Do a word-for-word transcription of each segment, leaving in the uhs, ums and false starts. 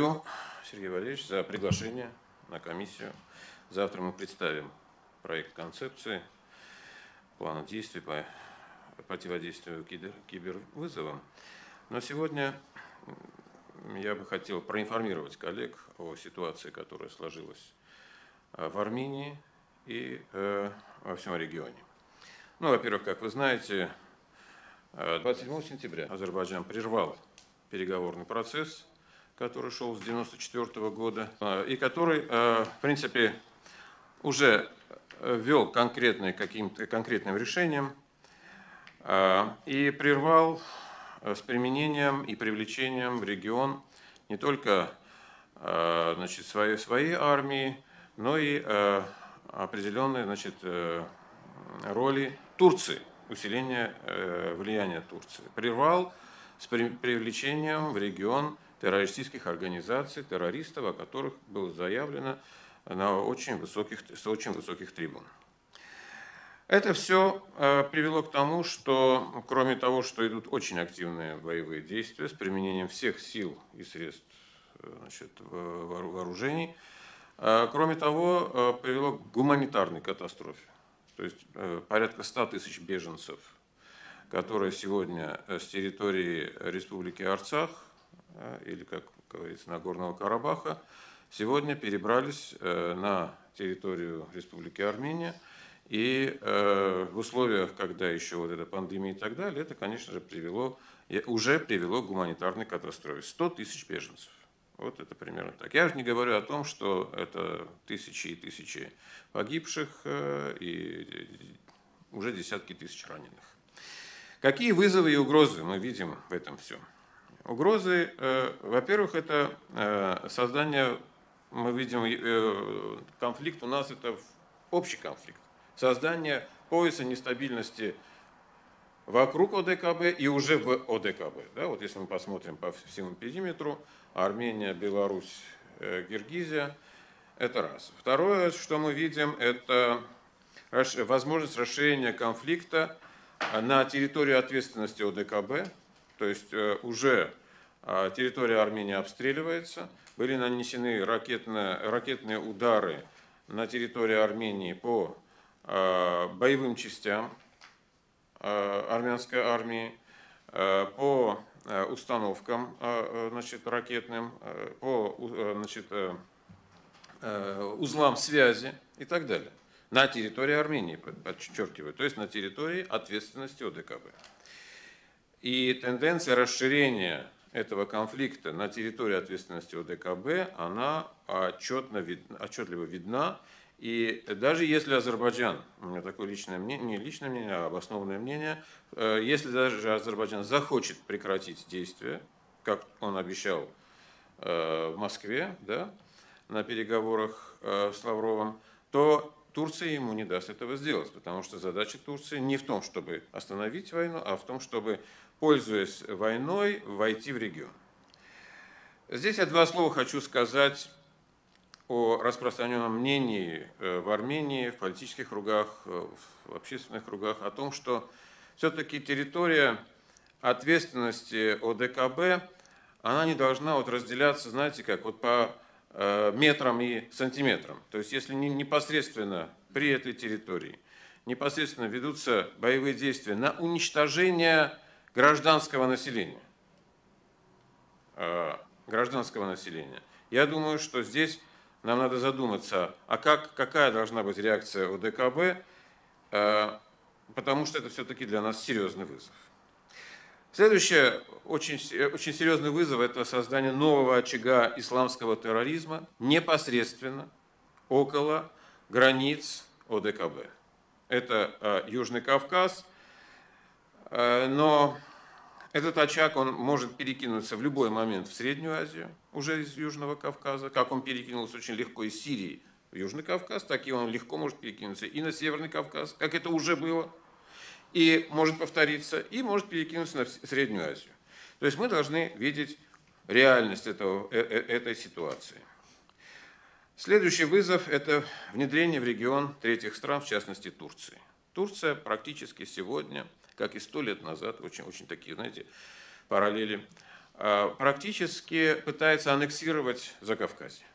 Благодарю, Сергей Валерьевич, за приглашение на комиссию. Завтра мы представим проект концепции плана действий по противодействию кибервызовам. Но сегодня я бы хотел проинформировать коллег о ситуации, которая сложилась в Армении и во всем регионе. Ну, во-первых, как вы знаете, двадцать седьмого сентября Азербайджан прервал переговорный процесс, который шел с девяносто четвёртого года, и который, в принципе, уже ввел конкретные, каким-то конкретным решением и прервал с применением и привлечением в регион не только значит, своей, своей армии, но и определенной значит, роли Турции, усиления влияния Турции. Прервал с привлечением в регион террористических организаций, террористов, о которых было заявлено на очень высоких, с очень высоких трибун. Это все привело к тому, что, кроме того, что идут очень активные боевые действия с применением всех сил и средств значит, вооружений, кроме того, привело к гуманитарной катастрофе. То есть порядка ста тысяч беженцев, которые сегодня с территории Республики Арцах, или, как говорится, Нагорного Карабаха, сегодня перебрались на территорию Республики Армения. И в условиях, когда еще вот эта пандемия и так далее, это, конечно же, привело, уже привело к гуманитарной катастрофе. сто тысяч беженцев. Вот это примерно так. Я уже не говорю о том, что это тысячи и тысячи погибших и уже десятки тысяч раненых. Какие вызовы и угрозы мы видим в этом всем? Угрозы, во-первых, это создание, мы видим, конфликт у нас это общий конфликт. Создание пояса нестабильности вокруг ОДКБ и уже в ОДКБ. Да, вот если мы посмотрим по всему периметру, Армения, Беларусь, Киргизия, это раз. Второе, что мы видим, это возможность расширения конфликта на территории ответственности ОДКБ, то есть уже территория Армении обстреливается, были нанесены ракетные, ракетные удары на территории Армении по боевым частям армянской армии, по установкам значит, ракетным, по значит, узлам связи и так далее. На территории Армении, подчеркиваю, то есть на территории ответственности ОДКБ. И тенденция расширения этого конфликта на территории ответственности ОДКБ, она отчетно видна, отчетливо видна. И даже если Азербайджан, у меня такое личное мнение, не личное мнение, а обоснованное мнение, если даже Азербайджан захочет прекратить действия, как он обещал в Москве, да, на переговорах с Лавровым, то Турция ему не даст этого сделать, потому что задача Турции не в том, чтобы остановить войну, а в том, чтобы, пользуясь войной, войти в регион. Здесь я два слова хочу сказать о распространенном мнении в Армении, в политических кругах, в общественных кругах, о том, что все-таки территория ответственности ОДКБ, она не должна вот разделяться, знаете, как вот по метрам и сантиметрам. То есть если непосредственно при этой территории непосредственно ведутся боевые действия на уничтожение гражданского населения, гражданского населения, я думаю, что здесь нам надо задуматься, а как, какая должна быть реакция ОДКБ, потому что это все-таки для нас серьезный вызов. Следующий очень, очень серьезный вызов – это создание нового очага исламского терроризма непосредственно около границ ОДКБ. Это Южный Кавказ, но этот очаг он может перекинуться в любой момент в Среднюю Азию, уже из Южного Кавказа, как он перекинулся очень легко из Сирии в Южный Кавказ, так и он легко может перекинуться и на Северный Кавказ, как это уже было, и может повториться, и может перекинуться на Среднюю Азию. То есть мы должны видеть реальность этого, этой ситуации. Следующий вызов – это внедрение в регион третьих стран, в частности Турции. Турция практически сегодня, как и сто лет назад, очень, очень такие, знаете, параллели, практически пытается аннексировать Закавказье.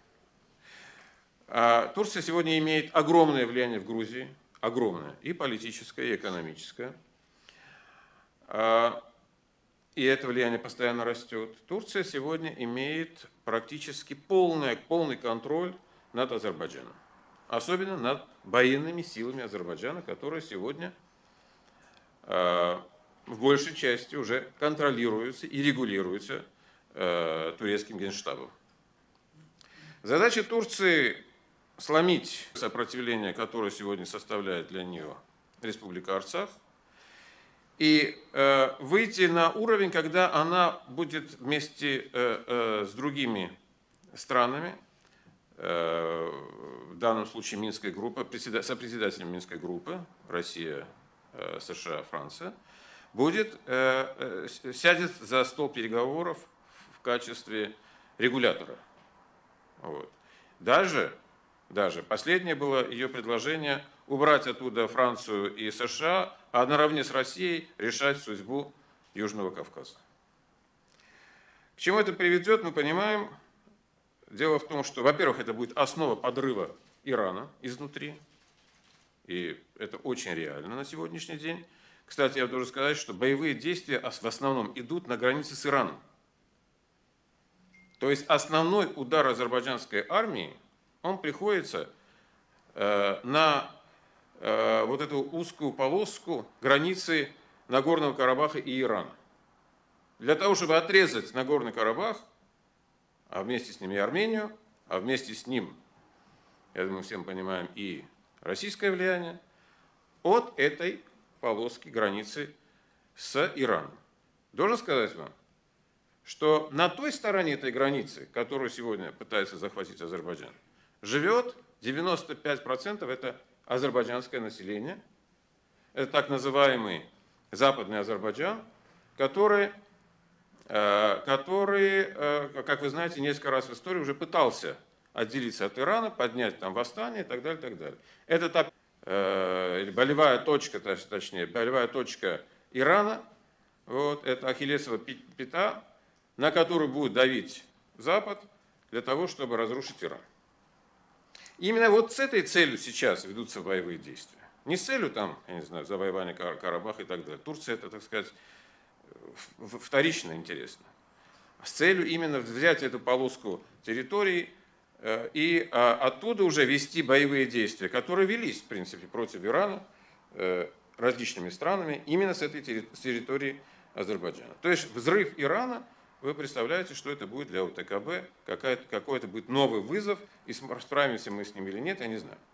Турция сегодня имеет огромное влияние в Грузии, огромное, и политическое, и экономическое. И это влияние постоянно растет. Турция сегодня имеет практически полный, полный контроль над Азербайджаном. Особенно над военными силами Азербайджана, которые сегодня в большей части уже контролируются и регулируются турецким генштабом. Задача Турции сломить сопротивление, которое сегодня составляет для нее Республика Арцах, и э, выйти на уровень, когда она будет вместе э, э, с другими странами, э, в данном случае Минская группа, сопредседателем Минской группы, Россия, э, США, Франция, будет, э, э, сядет за стол переговоров в качестве регулятора. Вот. Даже Даже последнее было ее предложение убрать оттуда Францию и США, а наравне с Россией решать судьбу Южного Кавказа. К чему это приведет, мы понимаем. Дело в том, что, во-первых, это будет основа подрыва Ирана изнутри, и это очень реально на сегодняшний день. Кстати, я должен сказать, что боевые действия в основном идут на границе с Ираном. То есть основной удар азербайджанской армии, он приходится э, на э, вот эту узкую полоску границы Нагорного Карабаха и Ирана. Для того, чтобы отрезать Нагорный Карабах, а вместе с ним и Армению, а вместе с ним, я думаю, всем понимаем, и российское влияние, от этой полоски границы с Ираном. Должен сказать вам, что на той стороне этой границы, которую сегодня пытается захватить Азербайджан, живет девяносто пять процентов это азербайджанское население. Это так называемый Западный Азербайджан, который, который, как вы знаете, несколько раз в истории уже пытался отделиться от Ирана, поднять там восстание и так далее, и так далее. Это та болевая точка, точнее, болевая точка Ирана, вот, это ахиллесова пята, на которую будет давить Запад для того, чтобы разрушить Иран. Именно вот с этой целью сейчас ведутся боевые действия. Не с целью там, я не знаю, завоевания Карабаха и так далее. Турция это, так сказать, вторично интересно. А с целью именно взять эту полоску территории и оттуда уже вести боевые действия, которые велись, в принципе, против Ирана различными странами именно с этой территории Азербайджана. То есть взрыв Ирана, вы представляете, что это будет для ОТКБ, какой-то будет новый вызов, и справимся мы с ним или нет, я не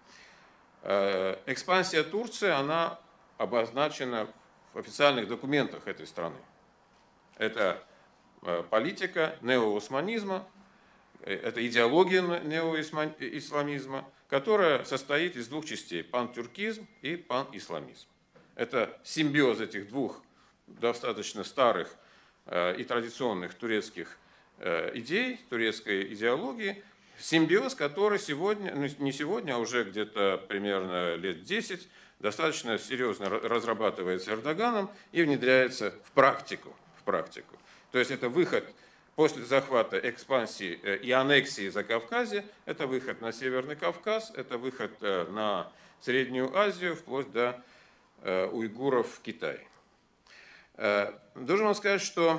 знаю. Экспансия Турции, она обозначена в официальных документах этой страны. Это политика неоосманизма, это идеология неоисламизма, которая состоит из двух частей – пантюркизм и панисламизм. Это симбиоз этих двух достаточно старых и традиционных турецких идей, турецкой идеологии, симбиоз, который сегодня, ну не сегодня, а уже где-то примерно лет десять, достаточно серьезно разрабатывается Эрдоганом и внедряется в практику. В практику. То есть это выход после захвата, экспансии и аннексии Закавказья, это выход на Северный Кавказ, это выход на Среднюю Азию, вплоть до уйгуров в Китае. Должен вам сказать, что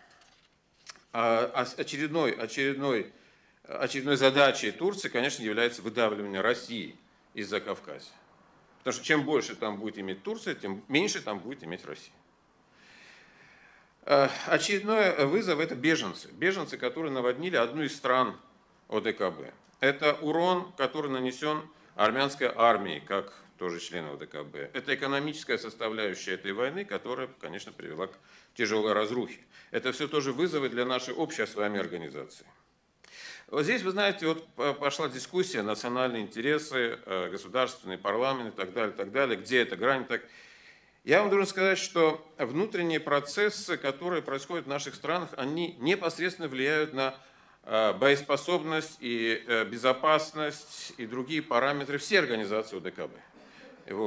очередной, очередной, очередной задачей Турции, конечно, является выдавливание России из Закавказья. Потому что чем больше там будет иметь Турция, тем меньше там будет иметь Россия. Очередной вызов – это беженцы. Беженцы, которые наводнили одну из стран ОДКБ. Это урон, который нанесен армянской армии, как тоже члены ОДКБ. Это экономическая составляющая этой войны, которая, конечно, привела к тяжелой разрухе. Это все тоже вызовы для нашей общей с вами организации. Вот здесь, вы знаете, вот пошла дискуссия, национальные интересы, государственный парламент и так далее, так далее, где эта грань. Так. Я вам должен сказать, что внутренние процессы, которые происходят в наших странах, они непосредственно влияют на боеспособность и безопасность и другие параметры всей организации ОДКБ. Вот.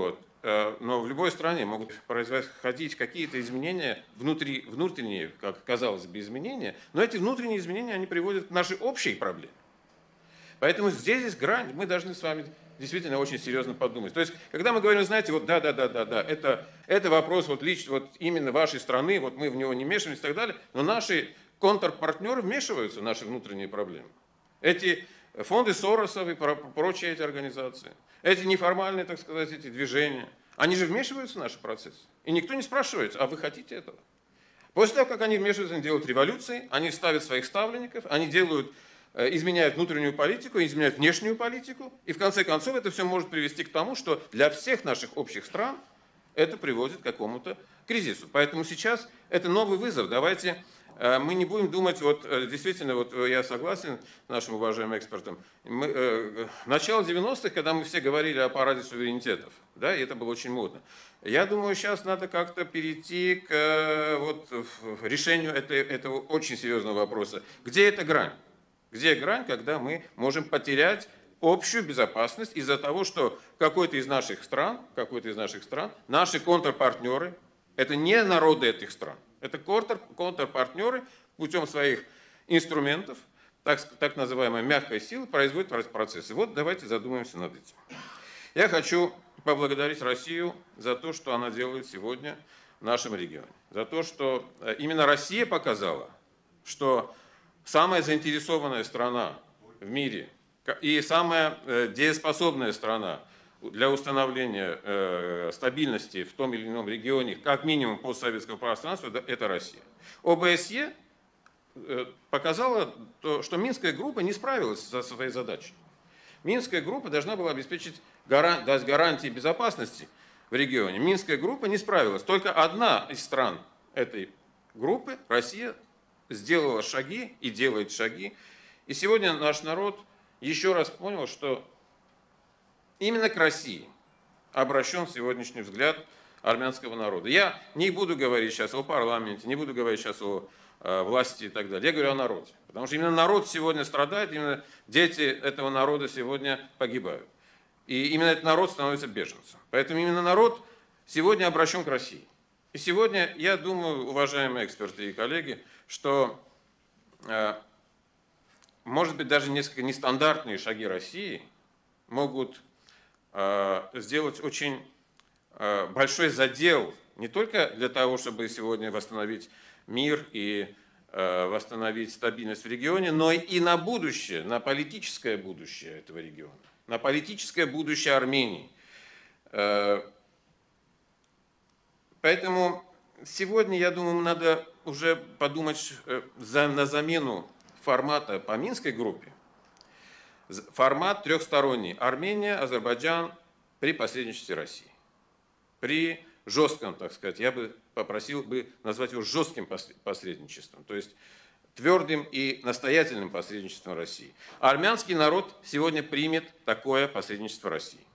но в любой стране могут происходить какие-то изменения, внутри, внутренние, как казалось бы, изменения, но эти внутренние изменения, они приводят к нашей общей проблеме. Поэтому здесь есть грань, мы должны с вами действительно очень серьезно подумать. То есть, когда мы говорим, знаете, вот да, да, да, да, да, это, это вопрос вот лично, вот именно вашей страны, вот мы в него не вмешиваемся и так далее, но наши контрпартнеры вмешиваются в наши внутренние проблемы. Эти фонды Соросов и прочие эти организации, эти неформальные, так сказать, эти движения, они же вмешиваются в наши процессы. И никто не спрашивает, а вы хотите этого? После того, как они вмешиваются, они делают революции, они ставят своих ставленников, они делают, изменяют внутреннюю политику, изменяют внешнюю политику, и в конце концов это все может привести к тому, что для всех наших общих стран это приводит к какому-то кризису. Поэтому сейчас это новый вызов. Давайте мы не будем думать, вот действительно, вот я согласен с нашим уважаемым экспертом, мы, э, начало девяностых, когда мы все говорили о параде суверенитетов, да, и это было очень модно. Я думаю, сейчас надо как-то перейти к вот, решению этой, этого очень серьезного вопроса. Где эта грань? Где грань, когда мы можем потерять общую безопасность из-за того, что какой-то из наших стран, какой-то из наших стран, наши контрпартнеры, это не народы этих стран, это контр, контрпартнеры путем своих инструментов, так, так называемой мягкой силы, производят процессы. Вот давайте задумаемся над этим. Я хочу поблагодарить Россию за то, что она делает сегодня в нашем регионе. За то, что именно Россия показала, что самая заинтересованная страна в мире и самая дееспособная страна для установления э, стабильности в том или ином регионе, как минимум постсоветского пространства, это Россия. ОБСЕ э, показала, то, что Минская группа не справилась со своей задачей. Минская группа должна была обеспечить гаран, дать гарантии безопасности в регионе. Минская группа не справилась. Только одна из стран этой группы, Россия, сделала шаги и делает шаги. И сегодня наш народ еще раз понял, что именно к России обращен сегодняшний взгляд армянского народа. Я не буду говорить сейчас о парламенте, не буду говорить сейчас о э, власти и так далее. Я говорю о народе. Потому что именно народ сегодня страдает, именно дети этого народа сегодня погибают. И именно этот народ становится беженцем. Поэтому именно народ сегодня обращен к России. И сегодня, я думаю, уважаемые эксперты и коллеги, что, э, может быть, даже несколько нестандартные шаги России могут сделать очень большой задел не только для того, чтобы сегодня восстановить мир и восстановить стабильность в регионе, но и на будущее, на политическое будущее этого региона, на политическое будущее Армении. Поэтому сегодня, я думаю, надо уже подумать на замену формата по Минской группе. Формат трехсторонний. Армения, Азербайджан при посредничестве России. При жестком, так сказать, я бы попросил бы назвать его жестким посредничеством, то есть твердым и настоятельным посредничеством России. Армянский народ сегодня примет такое посредничество России.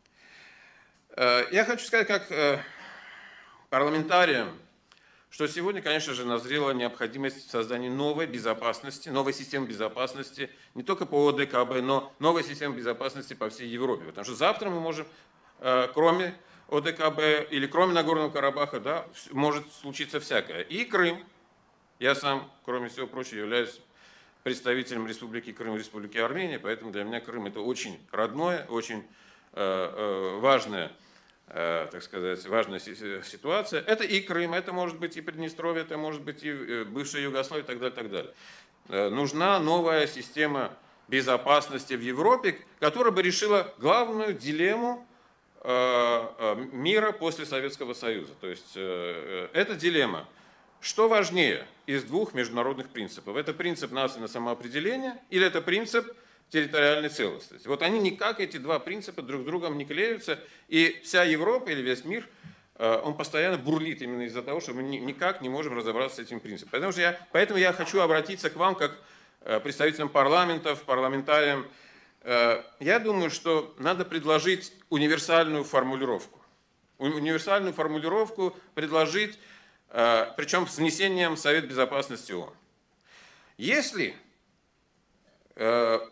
Я хочу сказать, как парламентариям, что сегодня, конечно же, назрела необходимость создания новой безопасности, новой системы безопасности, не только по ОДКБ, но новой системы безопасности по всей Европе. Потому что завтра мы можем, кроме ОДКБ или кроме Нагорного Карабаха, да, может случиться всякое. И Крым. Я сам, кроме всего прочего, являюсь представителем Республики Крым, Республики Армения, поэтому для меня Крым это очень родное, очень важное, так сказать, важная ситуация. Это и Крым, это может быть и Приднестровье, это может быть и бывшая Югославия и так далее, так далее. Нужна новая система безопасности в Европе, которая бы решила главную дилемму мира после Советского Союза. То есть эта дилемма, что важнее из двух международных принципов? Это принцип нации на самоопределение или это принцип территориальной целостности. Вот они никак, эти два принципа, друг с другом не клеются, и вся Европа или весь мир, он постоянно бурлит именно из-за того, что мы никак не можем разобраться с этим принципом. Поэтому я, поэтому я хочу обратиться к вам, как представителям парламентов, парламентариям. Я думаю, что надо предложить универсальную формулировку. Универсальную формулировку предложить, причем с внесением в Совет Безопасности ООН. Если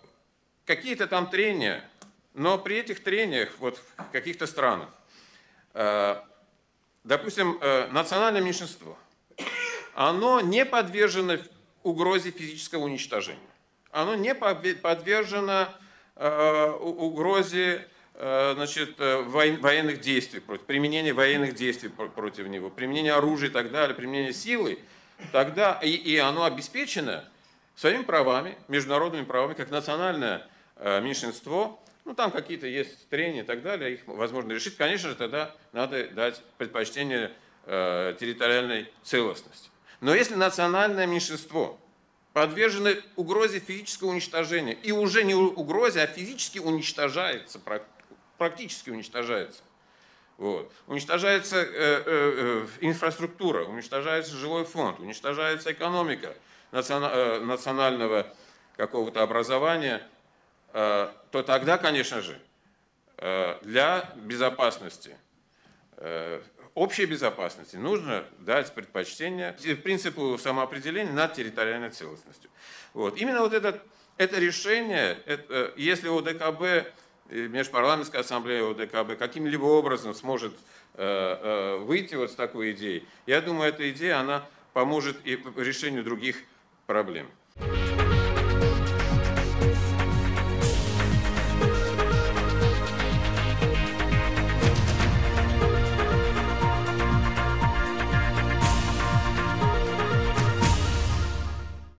какие-то там трения, но при этих трениях вот в каких-то странах допустим, национальное меньшинство, оно не подвержено угрозе физического уничтожения. Оно не подвержено угрозе, значит, военных действий, применения военных действий против него, применения оружия и так далее, применения силы, тогда и, и оно обеспечено своими правами, международными правами, как национальное меньшинство. Ну, там какие-то есть трения и так далее, их возможно решить. Конечно же, тогда надо дать предпочтение э, территориальной целостности. Но если национальное меньшинство подвержено угрозе физического уничтожения, и уже не угрозе, а физически уничтожается, практически уничтожается, вот. Уничтожается э, э, инфраструктура, уничтожается жилой фонд, уничтожается экономика национа, э, национального какого-то образования, то тогда, конечно же, для безопасности, общей безопасности нужно дать предпочтение принципу самоопределения над территориальной целостностью. Вот. Именно вот это, это решение, это, если ОДКБ, Межпарламентская ассамблея ОДКБ каким-либо образом сможет выйти вот с такой идеей, я думаю, эта идея она поможет и решению других проблем.